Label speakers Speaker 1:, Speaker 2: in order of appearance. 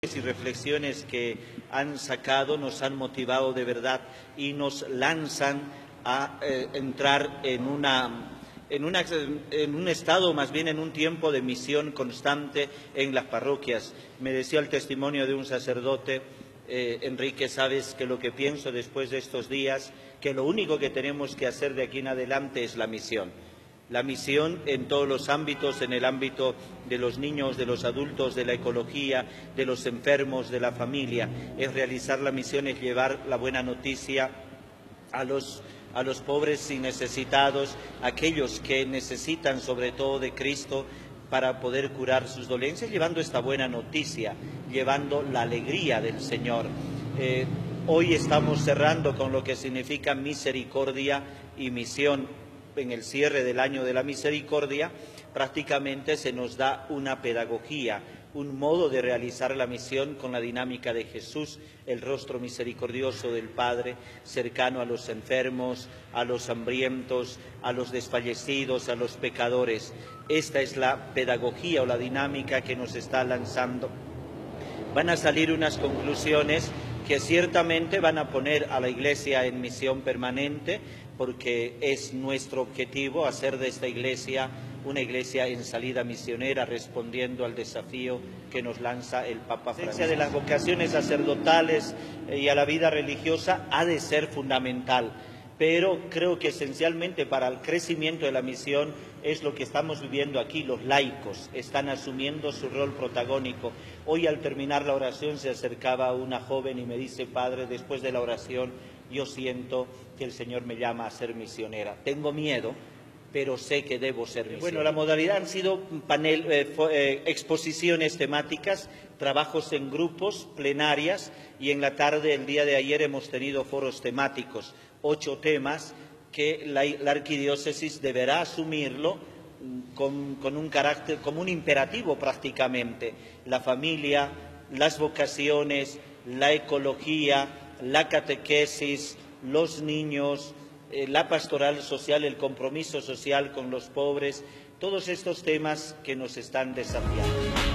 Speaker 1: Y reflexiones que han sacado nos han motivado de verdad y nos lanzan a entrar en un estado, más bien en un tiempo de misión constante en las parroquias. Me decía el testimonio de un sacerdote, Enrique, sabes que lo que pienso después de estos días, que lo único que tenemos que hacer de aquí en adelante es la misión. La misión en todos los ámbitos, en el ámbito de los niños, de los adultos, de la ecología, de los enfermos, de la familia. Es realizar la misión, es llevar la buena noticia a los pobres y necesitados, aquellos que necesitan sobre todo de Cristo para poder curar sus dolencias, llevando esta buena noticia, llevando la alegría del Señor. Hoy estamos cerrando con lo que significa misericordia y misión. En el cierre del año de la misericordia, prácticamente se nos da una pedagogía, un modo de realizar la misión con la dinámica de Jesús, el rostro misericordioso del Padre, cercano a los enfermos, a los hambrientos, a los desfallecidos, a los pecadores. Esta es la pedagogía o la dinámica que nos está lanzando. Van a salir unas conclusiones que ciertamente van a poner a la Iglesia en misión permanente, porque es nuestro objetivo hacer de esta Iglesia una Iglesia en salida misionera, respondiendo al desafío que nos lanza el Papa Francisco. De las vocaciones sacerdotales y a la vida religiosa ha de ser fundamental, pero creo que esencialmente para el crecimiento de la misión es lo que estamos viviendo aquí. Los laicos están asumiendo su rol protagónico. Hoy, al terminar la oración, se acercaba una joven y me dice: Padre, después de la oración yo siento que el Señor me llama a ser misionera. Tengo miedo, pero sé que debo ser misionera. Bueno, la modalidad han sido exposiciones temáticas, trabajos en grupos, plenarias, y en la tarde, el día de ayer, hemos tenido foros temáticos, 8 temas que la arquidiócesis deberá asumirlo con un carácter, como un imperativo prácticamente: la familia, las vocaciones, la ecología, la catequesis, los niños, la pastoral social, el compromiso social con los pobres, todos estos temas que nos están desafiando.